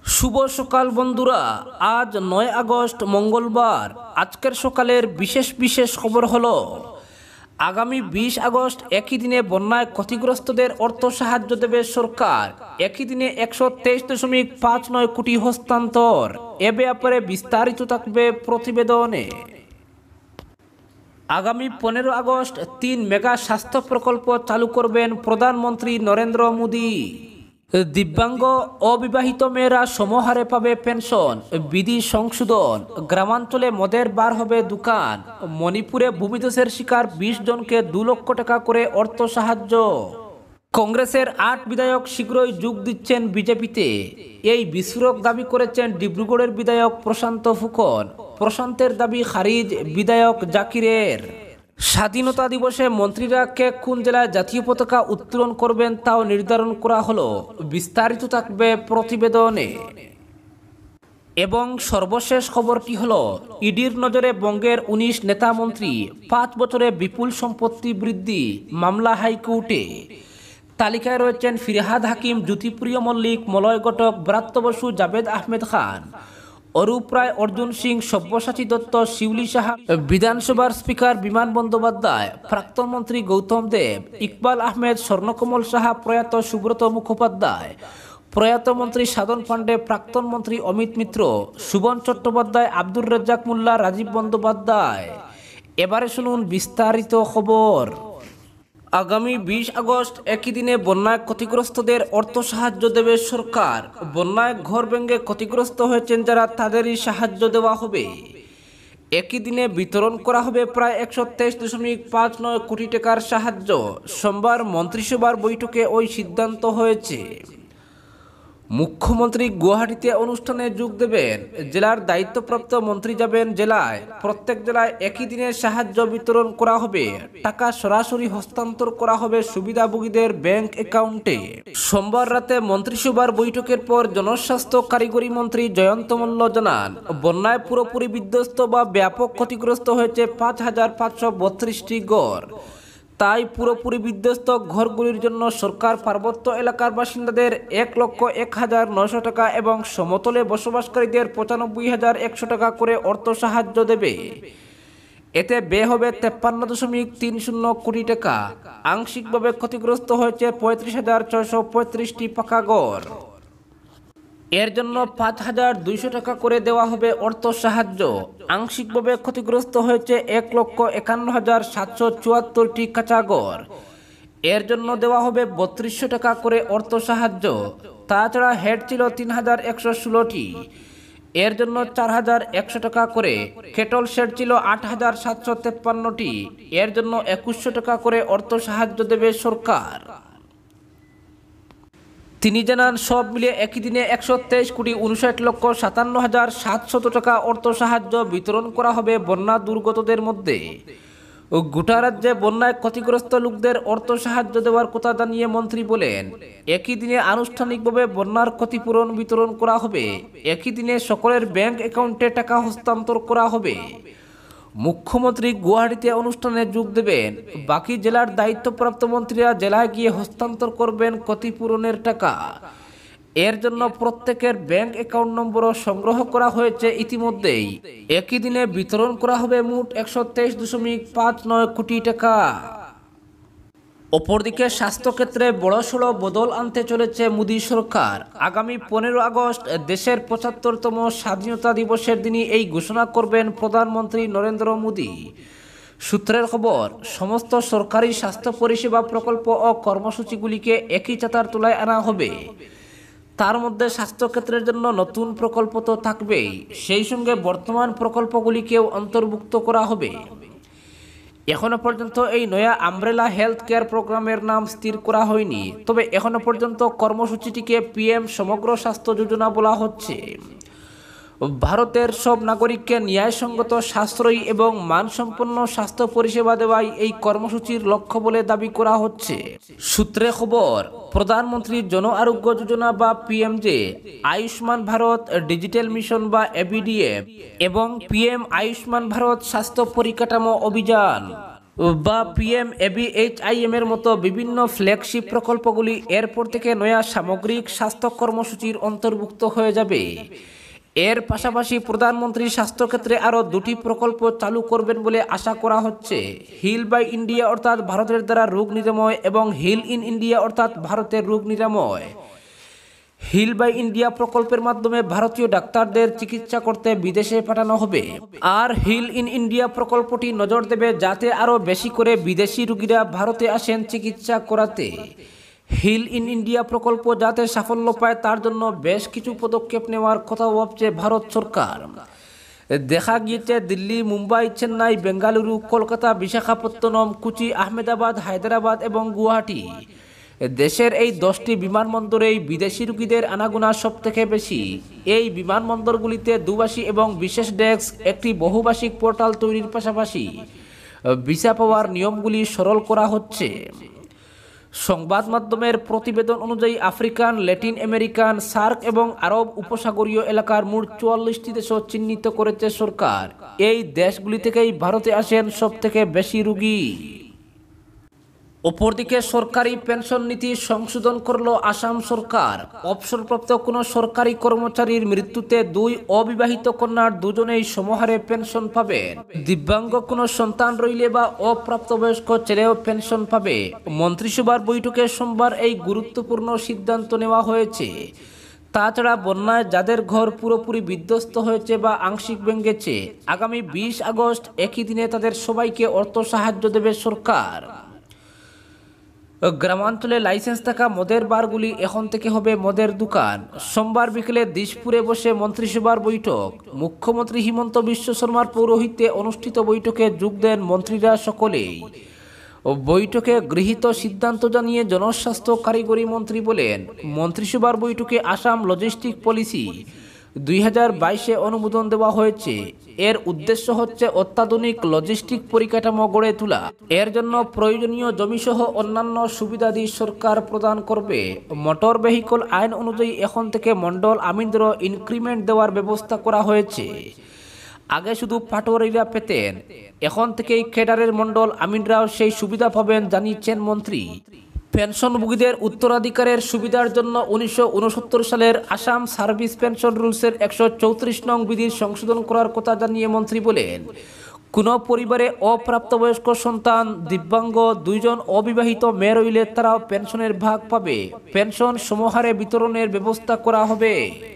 শুভ সকাল বন্ধুরা। আজ 9 আগস্ট মঙ্গলবার। আজকের সকালের বিশেষ বিশেষ খবর হলো আগামী 20 আগস্ট একই দিনে বন্যায় ক্ষতিগ্রস্তদের অর্থ সাহায্য দেবে সরকার। একই দিনে 123.59 কোটি হস্তান্তর। এ ব্যাপারে বিস্তারিত থাকবে প্রতিবেদনে। আগামী 15 আগস্ট 3 মেগা স্বাস্থ্য প্রকল্প চালু করবেন প্রধানমন্ত্রী নরেন্দ্র মোদী। দিব্যাঙ্গ অবিবাহিত মেয়েরা সমহারে পাবে পেনশন, বিধি সংশোধন, গ্রামাঞ্চলে মদের বার হবে দোকান, মণিপুরে ভূমিধসের শিকার 20 জনকে 2 লক্ষ টাকা করে অর্থ সাহায্য। কংগ্রেসের 8 বিধায়ক শীঘ্রই যোগ দিচ্ছেন বিজেপিতে, এই বিস্ফোরক দাবি করেছেন ডিব্রুগড়ের বিধায়ক প্রশান্ত ফুকন। প্রশান্তের দাবি খারিজ বিধায়ক জাকিরের। স্বাধীনতা দিবসে মন্ত্রীরা কে কোন জেলায় জাতীয় পতাকা উত্তোলন করবেন তাও নির্ধারণ করা হলো। বিস্তারিত থাকবে প্রতিবেদনে। এবং সর্বশেষ খবরটি হলো ইডির নজরে বঙ্গের 19 নেতা মন্ত্রী, 5 বছরে বিপুল সম্পত্তি বৃদ্ধি, মামলা হাইকোর্টে। তালিকায় রয়েছেন ফিরহাদ হাকিম, জ্যোতিপ্রিয় মল্লিক, মলয় ঘটক, ব্রাত্য বসু, জাভেদ আহমেদ খান, অরূপ রায়, অর্জুন সিং, সব্যসাচী দত্ত, শিউলি সাহা, বিধানসভার স্পিকার বিমান বন্দ্যোপাধ্যায়, প্রাক্তন মন্ত্রী গৌতম দেব, ইকবাল আহমেদ, স্বর্ণকমল সাহা, প্রয়াত সুব্রত মুখোপাধ্যায়, প্রয়াত মন্ত্রী সাধন পাণ্ডে, প্রাক্তন মন্ত্রী অমিত মিত্র, সুবন চট্টোপাধ্যায়, আব্দুর রাজ্জাক মোল্লা, রাজীব বন্দ্যোপাধ্যায়। এবারে শুনুন বিস্তারিত খবর। আগামী 20 আগস্ট একই দিনে বন্যায় ক্ষতিগ্রস্তদের অর্থ সাহায্য দেবে সরকার। বন্যায় ঘর ভেঙে ক্ষতিগ্রস্ত হয়েছেন যারা, তাদেরই সাহায্য দেওয়া হবে। একই দিনে বিতরণ করা হবে প্রায় 123.59 কোটি টাকার সাহায্য। সোমবার মন্ত্রিসভার বৈঠকে ওই সিদ্ধান্ত হয়েছে। মুখ্যমন্ত্রী গুয়াহাটিতে অনুষ্ঠানে যোগ দেবেন। জেলার দায়িত্বপ্রাপ্ত মন্ত্রী যাবেন জেলায়। প্রত্যেক জেলায় একই দিনে সাহায্য বিতরণ করা হবে। টাকা সরাসরি হস্তান্তর করা হবে সুবিধাভোগীদের ব্যাংক অ্যাকাউন্টে। সোমবার রাতে মন্ত্রিসভার বৈঠকের পর জনস্বাস্থ্য কারিগরি মন্ত্রী জয়ন্ত মল্ল জানান, বন্যায় পুরোপুরি বিধ্বস্ত বা ব্যাপক ক্ষতিগ্রস্ত হয়েছে 5,532টি ঘর। তাই পুরোপুরি বিধ্বস্ত ঘরগুলির জন্য সরকার পার্বত্য এলাকার বাসিন্দাদের 1,01,900 টাকা এবং সমতলে বসবাসকারীদের 95,100 টাকা করে অর্থ সাহায্য দেবে। এতে ব্যয় হবে 53.30 কোটি টাকা। আংশিকভাবে ক্ষতিগ্রস্ত হয়েছে 35,635টি পাকা ঘর। এর জন্য 5,200 টাকা করে দেওয়া হবে অর্থ সাহায্য। আংশিকভাবে ক্ষতিগ্রস্ত হয়েছে 1,51,774টি কাঁচা ঘর। এর জন্য দেওয়া হবে 3200 টাকা করে অর্থ সাহায্য। তাছাড়া হেড ছিল 3,116টি, এর জন্য 4,100 টাকা করে। কেটল শেড ছিল 8,753টি, এর জন্য 2,100 টাকা করে অর্থ সাহায্য দেবে সরকার। তিনি জানান, সব মিলিয়ে একই দিনে 123,59,57,700 টাকা অর্থ সাহায্য বিতরণ করা হবে বন্যা দুর্গতদের মধ্যে। গোটা রাজ্যে বন্যায় ক্ষতিগ্রস্ত লোকদের অর্থ সাহায্য দেওয়ার কথা জানিয়ে মন্ত্রী বলেন, একই দিনে আনুষ্ঠানিকভাবে বন্যার ক্ষতিপূরণ বিতরণ করা হবে। একই দিনে সকলের ব্যাংক অ্যাকাউন্টে টাকা হস্তান্তর করা হবে। মুখ্যমন্ত্রী গুয়াহাটিতে অনুষ্ঠানে যোগ দেবেন। বাকি জেলার দায়িত্বপ্রাপ্ত মন্ত্রীরা জেলায় গিয়ে হস্তান্তর করবেন ক্ষতিপূরণের টাকা। এর জন্য প্রত্যেকের ব্যাংক অ্যাকাউন্ট নম্বরও সংগ্রহ করা হয়েছে ইতিমধ্যেই। একই দিনে বিতরণ করা হবে মোট 123.59 কোটি টাকা। অপরদিকে স্বাস্থ্যক্ষেত্রে বড়সড় বদল আনতে চলেছে মোদী সরকার। আগামী 15 আগস্ট দেশের 75তম স্বাধীনতা দিবসের দিনই এই ঘোষণা করবেন প্রধানমন্ত্রী নরেন্দ্র মোদী। সূত্রের খবর, সমস্ত সরকারি স্বাস্থ্য পরিষেবা প্রকল্প ও কর্মসূচিগুলিকে একই ছাতার তলায় আনা হবে। তার মধ্যে স্বাস্থ্যক্ষেত্রের জন্য নতুন প্রকল্প তো থাকবেই, সেই সঙ্গে বর্তমান প্রকল্পগুলিকেও অন্তর্ভুক্ত করা হবে। এখনো পর্যন্ত এই নয়া আমব্রেলা হেলথ কেয়ার প্রোগ্রামের নাম স্থির করা হয়নি, তবে এখনো পর্যন্ত কর্মসূচিটিকে পিএম সমগ্র স্বাস্থ্য যোজনা বলা হচ্ছে। ভারতের সব নাগরিককে ন্যায়সঙ্গত, সাশ্রয়ী এবং মানসম্পন্ন স্বাস্থ্য পরিষেবা দেওয়াই এই কর্মসূচির লক্ষ্য বলে দাবি করা হচ্ছে। সূত্রে খবর, প্রধানমন্ত্রী জন আরোগ্য যোজনা বা PMJ, Ayushman Bharat digital mission বা এবিডিএম এবং পিএম আয়ুষ্মান ভারত স্বাস্থ্য পরিকাঠামো অভিযান বা PMABHIM এর মতো বিভিন্ন ফ্ল্যাগশিপ প্রকল্পগুলি এরপর থেকে নয়া সামগ্রিক স্বাস্থ্য কর্মসূচির অন্তর্ভুক্ত হয়ে যাবে। এর পাশাপাশি প্রধানমন্ত্রী স্বাস্থ্যক্ষেত্রে আরও 2টি প্রকল্প চালু করবেন বলে আশা করা হচ্ছে। হিল বাই ইন্ডিয়া অর্থাৎ ভারতের দ্বারা রোগ নিরাময় এবং হিল ইন ইন্ডিয়া অর্থাৎ ভারতের রোগ নিরাময়। হিল বাই ইন্ডিয়া প্রকল্পের মাধ্যমে ভারতীয় ডাক্তারদের চিকিৎসা করতে বিদেশে পাঠানো হবে, আর হিল ইন ইন্ডিয়া প্রকল্পটি নজর দেবে যাতে আরও বেশি করে বিদেশি রোগীরা ভারতে আসেন চিকিৎসা করাতে। হিল ইন ইন্ডিয়া প্রকল্প যাতে সাফল্য পায় তার জন্য বেশ কিছু পদক্ষেপ নেওয়ার কথা ভাবছে ভারত সরকার। দেখা গিয়েছে দিল্লি, মুম্বাই, চেন্নাই, বেঙ্গালুরু, কলকাতা, বিশাখাপত্তনম, কোচি, আহমেদাবাদ, হায়দ্রাবাদ এবং গুয়াহাটি দেশের এই 10টি বিমানবন্দরেই বিদেশি রোগীদের আনাগোনা সবথেকে বেশি। এই বিমানবন্দরগুলিতে দুভাষী এবং বিশেষ ডেস্ক, একটি বহুভাষিক পোর্টাল তৈরির পাশাপাশি ভিসা পাওয়ার নিয়মগুলি সরল করা হচ্ছে। সংবাদ মাধ্যমের প্রতিবেদন অনুযায়ী আফ্রিকান, ল্যাটিন আমেরিকান, সার্ক এবং আরব উপসাগরীয় এলাকার মোট 44টি দেশও চিহ্নিত করেছে সরকার। এই দেশগুলি থেকেই ভারতে আসেন সবথেকে বেশি রোগী। অপরদিকে সরকারি পেনশন নীতি সংশোধন করল আসাম সরকার। অবসরপ্রাপ্ত কোনো সরকারি কর্মচারীর মৃত্যুতে 2 অবিবাহিত কন্যার দুজনেই সমহারে পেনশন পাবেন। দিব্যাঙ্গ কোনো সন্তান রইলে বা অপ্রাপ্তবয়স্ক ছেলেও পেনশন পাবে। মন্ত্রিসভার বৈঠকে সোমবার এই গুরুত্বপূর্ণ সিদ্ধান্ত নেওয়া হয়েছে। তাছাড়া বন্যায় যাদের ঘর পুরোপুরি বিধ্বস্ত হয়েছে বা আংশিক ভেঙেছে, আগামী 20 আগস্ট একই দিনে তাদের সবাইকে অর্থ সাহায্য দেবে সরকার। গ্রামাঞ্চলে লাইসেন্স থাকা মদের বারগুলি এখন থেকে হবে মদের দোকান। সোমবার বিকেলে দিশপুরে বসে মন্ত্রিসভার বৈঠক। মুখ্যমন্ত্রী হিমন্ত বিশ্ব শর্মার পৌরোহিত্যে অনুষ্ঠিত বৈঠকে যোগ দেন মন্ত্রীরা সকলেই। বৈঠকে গৃহীত সিদ্ধান্ত জানিয়ে জনস্বাস্থ্য কারিগরি মন্ত্রী বলেন, মন্ত্রিসভার বৈঠকে আসাম লজিস্টিক পলিসি 2022-এ অনুমোদন দেওয়া হয়েছে। এর উদ্দেশ্য হচ্ছে অত্যাধুনিক লজিস্টিক পরিকাঠামো গড়ে তোলা। এর জন্য প্রয়োজনীয় জমিসহ অন্যান্য সুবিধাদি সরকার প্রদান করবে। মোটর ভেহিকল আইন অনুযায়ী এখন থেকে মন্ডল আমিনদেরও ইনক্রিমেন্ট দেওয়ার ব্যবস্থা করা হয়েছে। আগে শুধু পাটোয়ারিরা পেতেন, এখন থেকেই ক্যাডারের মন্ডল আমিনরাও সেই সুবিধা পাবেন জানিয়েছেন মন্ত্রী। পেনশনভোগীদের উত্তরাধিকারের সুবিধার জন্য 1969 সালের আসাম সার্ভিস পেনশন রুলসের 134 নং বিধির সংশোধন করার কথা জানিয়ে মন্ত্রী বলেন, কোনো পরিবারে অপ্রাপ্তবয়স্ক সন্তান, দিব্যাঙ্গ, 2 জন অবিবাহিত মেয়ে রইলে তারাও পেনশনের ভাগ পাবে। পেনশন সমহারে বিতরণের ব্যবস্থা করা হবে।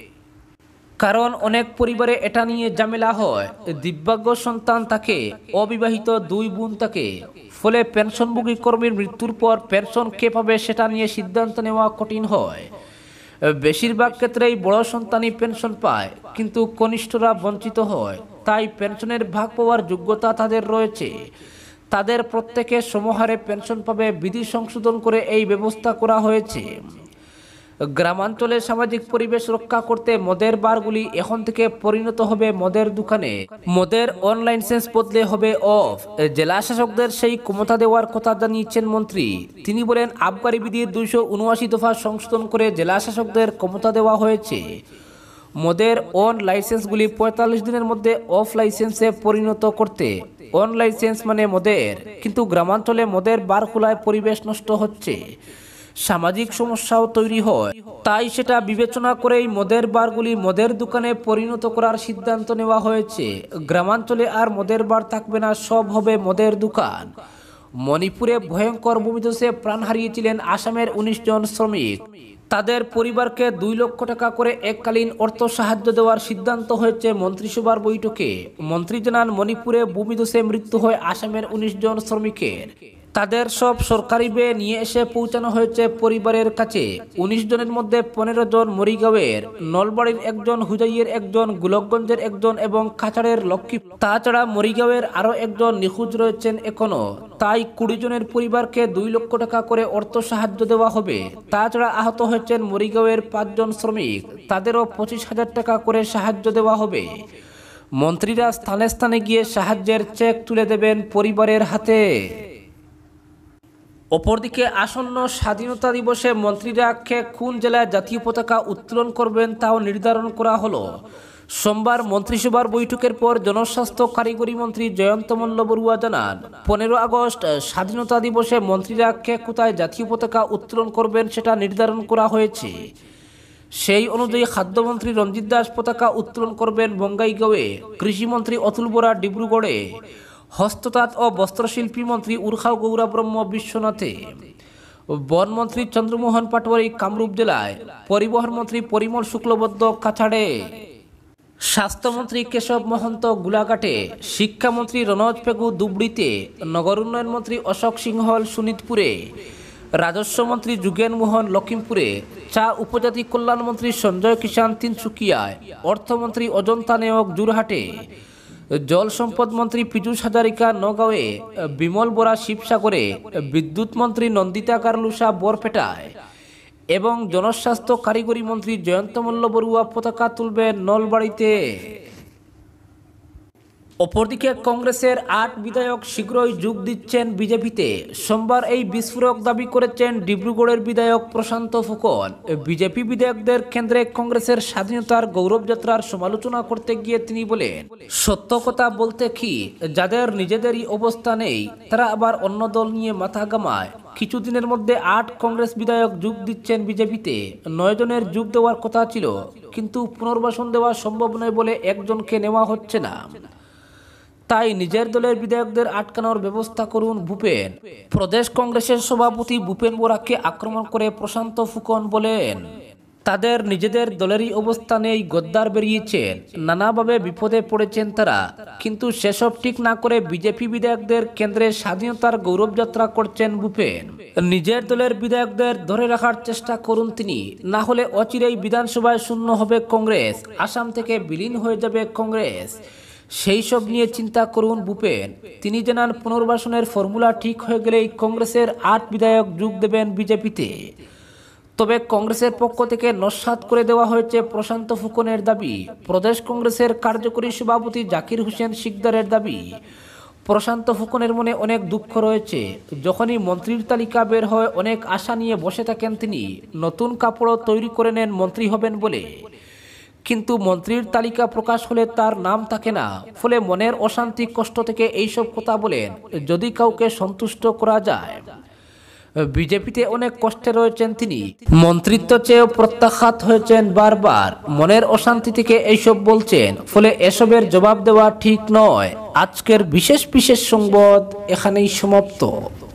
কারণ অনেক পরিবারে এটা নিয়ে ঝামেলা হয়। দিব্যাঙ্গ সন্তান থাকে, অবিবাহিত 2 বোন থাকে, ফলে পেনশনভোগী কর্মীর মৃত্যুর পর পেনশন কে পাবে সেটা নিয়ে সিদ্ধান্ত নেওয়া কঠিন হয়। বেশিরভাগ ক্ষেত্রেই বড় সন্তানই পেনশন পায়, কিন্তু কনিষ্ঠরা বঞ্চিত হয়। তাই পেনশনের ভাগ পাওয়ার যোগ্যতা তাদের রয়েছে। তাদের প্রত্যেকে সমহারে পেনশন পাবে। বিধি সংশোধন করে এই ব্যবস্থা করা হয়েছে। গ্রামাঞ্চলে সামাজিক পরিবেশ রক্ষা করতে মদের বারগুলি এখন থেকে পরিণত হবে মদের দোকানে। মদের অন লাইসেন্স বদলে হবে অফ। জেলা শাসকদের সেই ক্ষমতা দেওয়ার কথা জানিয়েছেন মন্ত্রী। তিনি বলেন, আবগারি বিধির 279 দফা সংশোধন করে জেলা শাসকদের ক্ষমতা দেওয়া হয়েছে। মদের অন লাইসেন্সগুলি 45 দিনের মধ্যে অফ লাইসেন্সে পরিণত করতে। অন লাইসেন্স মানে মদের, কিন্তু গ্রামাঞ্চলে মদের বার খোলায় পরিবেশ নষ্ট হচ্ছে, সামাজিক সমস্যাও তৈরি হয়। তাই সেটা বিবেচনা করেই মদের বারগুলি মদের দোকানে পরিণত করার সিদ্ধান্ত নেওয়া হয়েছে। গ্রামাঞ্চলে আর মদের বার থাকবে না, সব হবে মদের দোকান। মণিপুরে ভয়ঙ্কর ভূমিধসে প্রাণ হারিয়েছিলেন আসামের 19 জন শ্রমিক। তাদের পরিবারকে 2 লক্ষ টাকা করে এককালীন অর্থ সাহায্য দেওয়ার সিদ্ধান্ত হয়েছে মন্ত্রিসভার বৈঠকে। মন্ত্রী জানান, মণিপুরে ভূমিধসে মৃত্যু হয় আসামের 19 জন শ্রমিকের। তাদের সব সরকারি ব্যয় নিয়ে এসে পৌঁছানো হয়েছে পরিবারের কাছে। 19 জনের মধ্যে 15 জন মরিগাঁওয়ের, নলবাড়ির 1 জন, হুজাইয়ের 1 জন, গোলকগঞ্জের 1 জন এবং কাছাড়ের লক্ষ্মী। তাছাড়া মরিগাঁওয়ের আরও 1 জন নিখোঁজ রয়েছেন এখনো। তাই 20 জনের পরিবারকে 2 লক্ষ টাকা করে অর্থ সাহায্য দেওয়া হবে। তাছাড়া আহত হয়েছেন মরিগাঁওয়ের 5 জন শ্রমিক, তাদেরও 25,000 টাকা করে সাহায্য দেওয়া হবে। মন্ত্রীরা স্থানে স্থানে গিয়ে সাহায্যের চেক তুলে দেবেন পরিবারের হাতে। অপরদিকে আসন্ন স্বাধীনতা দিবসে মন্ত্রীরা কোন জেলায় জাতীয় পতাকা উত্তোলন করবেন তাও নির্ধারণ করা হলো। সোমবার মন্ত্রিসভার বৈঠকের পর জনস্বাস্থ্য কারিগরি মন্ত্রী জয়ন্ত মল্ল বড়ুয়া জানান, 15 আগস্ট স্বাধীনতা দিবসে মন্ত্রীরা কে কোথায় জাতীয় পতাকা উত্তোলন করবেন সেটা নির্ধারণ করা হয়েছে। সেই অনুযায়ী খাদ্যমন্ত্রী রঞ্জিত দাস পতাকা উত্তোলন করবেন বঙ্গাইগাঁওয়ে, কৃষিমন্ত্রী অতুল বরা ডিব্রুগড়ে, হস্ততাঁত ও বস্ত্রশিল্পী মন্ত্রী উর্খাও গৌরা ব্রহ্ম বিশ্বনাথে, বনমন্ত্রী চন্দ্রমোহন পাটোয়ারি কামরূপ জেলায়, পরিবহন মন্ত্রী পরিমল শুক্লবদ্ধ কাছাড়ে, স্বাস্থ্যমন্ত্রী কেশব মহন্ত গোলাঘাটে, শিক্ষামন্ত্রী রনজ পেগু ধুবড়ীতে, নগর উন্নয়ন মন্ত্রী অশোক সিংহল শোনিতপুরে, রাজস্ব মন্ত্রী যুগেন মোহন লখিমপুরে, চা উপজাতি কল্যাণ মন্ত্রী সঞ্জয় কিষান তিনসুকিয়ায়, অর্থমন্ত্রী অজন্তা নেওয়াক যোরহাটে, জল সম্পদ মন্ত্রী পীযূষ হাজারিকা নগাঁওয়ে, বিমল বরা শিবসাগরে, বিদ্যুৎ মন্ত্রী নন্দিতা কারলুসা বরপেটায় এবং জনস্বাস্থ্য কারিগরি মন্ত্রী জয়ন্ত মল্ল বড়ুয়া পতাকা তুলবেন নলবাড়িতে। অপরদিকে কংগ্রেসের 8 বিধায়ক শীঘ্রই যোগ দিচ্ছেন বিজেপিতে। সোমবার এই বিস্ফোরক দাবি করেছেন ডিব্রুগড়ের বিধায়ক প্রশান্ত ফুকন। বিজেপি বিধায়কদের কেন্দ্রে কংগ্রেসের স্বাধীনতার গৌরবযাত্রার সমালোচনা করতে গিয়ে তিনি বলেন, সত্য কথা বলতে কি, যাদের নিজেদেরই অবস্থা নেই তারা আবার অন্য দল নিয়ে মাথা ঘামায়। কিছুদিনের মধ্যে 8 কংগ্রেস বিধায়ক যোগ দিচ্ছেন বিজেপিতে। 9 জনের যোগ দেওয়ার কথা ছিল, কিন্তু পুনর্বাসন দেওয়া সম্ভব নয় বলে একজনকে নেওয়া হচ্ছে না। তাই নিজের দলের বিধায়কদের আটকানোর ব্যবস্থা করুন ভূপেন। প্রদেশ কংগ্রেসের সভাপতি ভূপেন বোরাকে আক্রমণ করে প্রশান্ত ফুকন বলেন, তাদের নিজেদের দলেরই অবস্থা নেই, গদ্দার বেরিয়েছেন, নানাভাবে বিপদে পড়েছেন তারা, কিন্তু সেসব ঠিক না করে বিজেপি বিধায়কদের কেন্দ্রে স্বাধীনতার গৌরবযাত্রা করছেন ভূপেন। নিজের দলের বিধায়কদের ধরে রাখার চেষ্টা করুন তিনি, না হলে অচিরেই বিধানসভায় শূন্য হবে কংগ্রেস, আসাম থেকে বিলীন হয়ে যাবে কংগ্রেস। সেই সব নিয়ে চিন্তা করুন ভূপেন। তিনি জানান, পুনর্বাসনের ফর্মুলা ঠিক হয়ে গেলেই কংগ্রেসের 8 বিধায়ক যোগ দেবেন বিজেপিতে। তবে কংগ্রেসের পক্ষ থেকে নস্যাৎ করে দেওয়া হয়েছে প্রশান্ত ফুকনের দাবি। প্রদেশ কংগ্রেসের কার্যকরী সভাপতি জাকির হোসেন শিকদারের দাবি, প্রশান্ত ফুকনের মনে অনেক দুঃখ রয়েছে। যখনই মন্ত্রীর তালিকা বের হয় অনেক আশা নিয়ে বসে থাকেন তিনি, নতুন কাপড়ও তৈরি করে নেন মন্ত্রী হবেন বলে, কিন্তু মন্ত্রীর তালিকা প্রকাশ হলে তার নাম থাকে না। ফলে মনের অশান্তি কষ্ট থেকে এইসব কথা বলেন, যদি কাউকে সন্তুষ্ট করা যায়। বিজেপিতে অনেক কষ্টে রয়েছেন তিনি, মন্ত্রিত্ব চেয়েও প্রত্যাখ্যাত হয়েছেন বারবার, মনের অশান্তি থেকে এইসব বলছেন। ফলে এসবের জবাব দেওয়া ঠিক নয়। আজকের বিশেষ সংবাদ এখানেই সমাপ্ত।